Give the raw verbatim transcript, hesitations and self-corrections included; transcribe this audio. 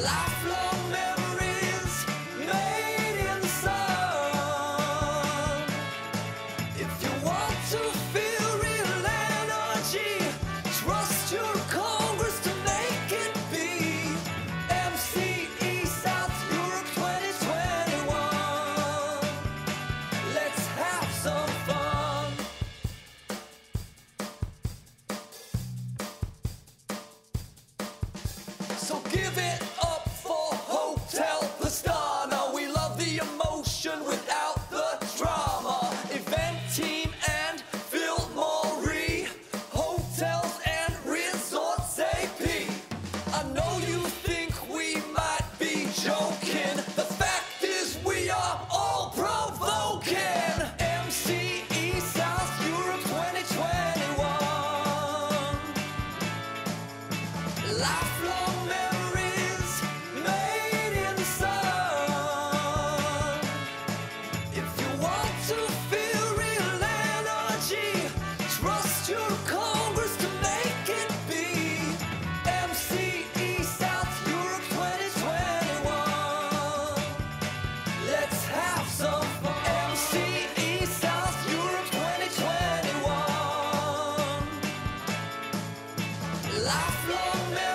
Lifelong memories made in the sun. If you want to feel real energy, trust your Congress to make it be. M C E South Europe twenty twenty-one. Let's have some fun. So give it up for Hotel Pestana. We love the emotion without the drama. Eventeam and Filmory, hotels and resorts A P. I know you think we might be joking. The fact is we are all provoking. M C E South Europe twenty twenty-one. Lifelong memories made in the sun. If you want to feel real energy, trust your Congress to make it be. M C E South Europe twenty twenty-one. Let's have some fun. M C E South Europe twenty twenty-one. Lifelong memories